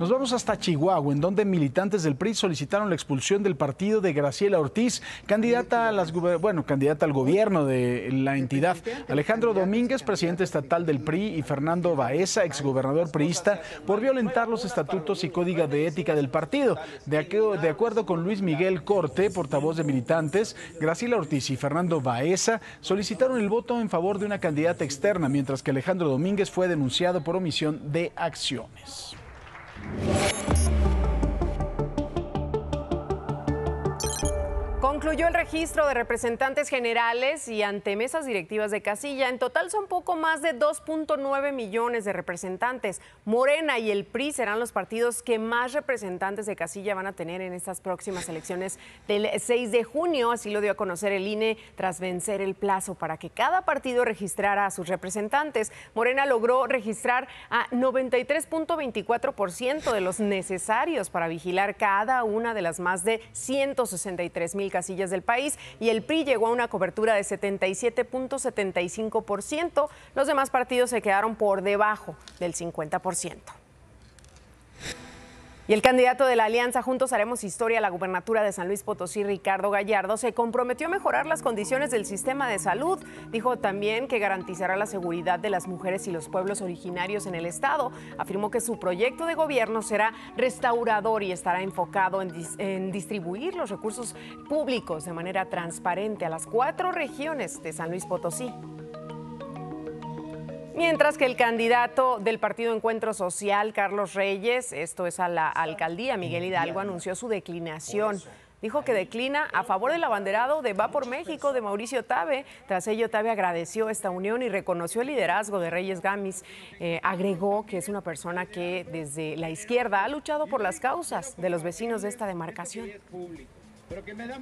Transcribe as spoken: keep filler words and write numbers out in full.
Nos vamos hasta Chihuahua, en donde militantes del P R I solicitaron la expulsión del partido de Graciela Ortiz, candidata a las bueno, candidata al gobierno de la entidad. Alejandro Domínguez, presidente estatal del P R I, y Fernando Baeza, exgobernador priista, por violentar los estatutos y código de ética del partido. De, aqu de acuerdo con Luis Miguel Corte, portavoz de militantes, Graciela Ortiz y Fernando Baeza solicitaron el voto en favor de una candidata externa, mientras que Alejandro Domínguez fue denunciado por omisión de acciones. Concluyó el registro de representantes generales y ante mesas directivas de casilla. En total son poco más de dos punto nueve millones de representantes. Morena y el P R I serán los partidos que más representantes de casilla van a tener en estas próximas elecciones del seis de junio. Así lo dio a conocer el I N E tras vencer el plazo para que cada partido registrara a sus representantes. Morena logró registrar a noventa y tres punto veinticuatro por ciento de los necesarios para vigilar cada una de las más de ciento sesenta y tres mil casillas del país, y el P R I llegó a una cobertura de setenta y siete punto setenta y cinco por ciento. Los demás partidos se quedaron por debajo del cincuenta por ciento. Y el candidato de la Alianza Juntos Haremos Historia a la gubernatura de San Luis Potosí, Ricardo Gallardo, se comprometió a mejorar las condiciones del sistema de salud. Dijo también que garantizará la seguridad de las mujeres y los pueblos originarios en el estado. Afirmó que su proyecto de gobierno será restaurador y estará enfocado en, dis en distribuir los recursos públicos de manera transparente a las cuatro regiones de San Luis Potosí. Mientras que el candidato del Partido Encuentro Social, Carlos Reyes, esto es a la alcaldía Miguel Hidalgo, anunció su declinación. Dijo que declina a favor del abanderado de Va por México de Mauricio Tabe. Tras ello, Tabe agradeció esta unión y reconoció el liderazgo de Reyes Gamis. Eh, agregó que es una persona que desde la izquierda ha luchado por las causas de los vecinos de esta demarcación.